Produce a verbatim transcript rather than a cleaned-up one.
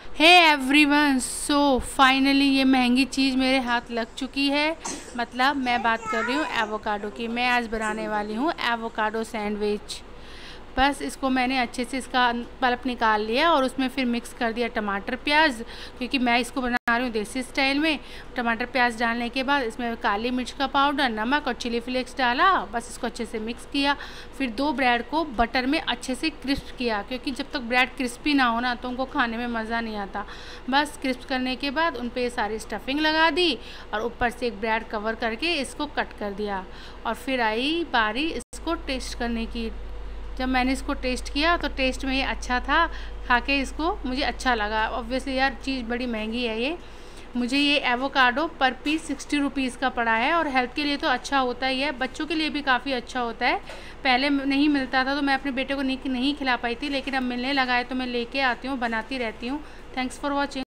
Hey everyone, so finally ये महंगी चीज़ मेरे हाथ लग चुकी है। मतलब मैं बात कर रही हूँ एवोकाडो की। मैं आज बनाने वाली हूँ एवोकाडो सैंडविच। बस इसको मैंने अच्छे से इसका पल्प निकाल लिया और उसमें फिर मिक्स कर दिया टमाटर प्याज, क्योंकि मैं इसको बना रही हूँ देसी स्टाइल में। टमाटर प्याज डालने के बाद इसमें काली मिर्च का पाउडर, नमक और चिली फ्लेक्स डाला। बस इसको अच्छे से मिक्स किया। फिर दो ब्रेड को बटर में अच्छे से क्रिस्प किया, क्योंकि जब तक ब्रेड क्रिस्पी ना हो ना तो उनको खाने में मज़ा नहीं आता। बस क्रिस्प करने के बाद उन पर सारी स्टफिंग लगा दी और ऊपर से एक ब्रेड कवर करके इसको कट कर दिया। और फिर आई बारी इसको टेस्ट करने की। जब मैंने इसको टेस्ट किया तो टेस्ट में ये अच्छा था। खा के इसको मुझे अच्छा लगा। ऑब्वियसली यार चीज़ बड़ी महंगी है ये। मुझे ये एवोकाडो पर पीस सिक्सटी रुपीज़ का पड़ा है और हेल्थ के लिए तो अच्छा होता ही है, बच्चों के लिए भी काफ़ी अच्छा होता है। पहले नहीं मिलता था तो मैं अपने बेटे को नहीं नहीं खिला पाई थी, लेकिन अब मिलने लगा है तो मैं लेके आती हूँ, बनाती रहती हूँ। Thanks for watching.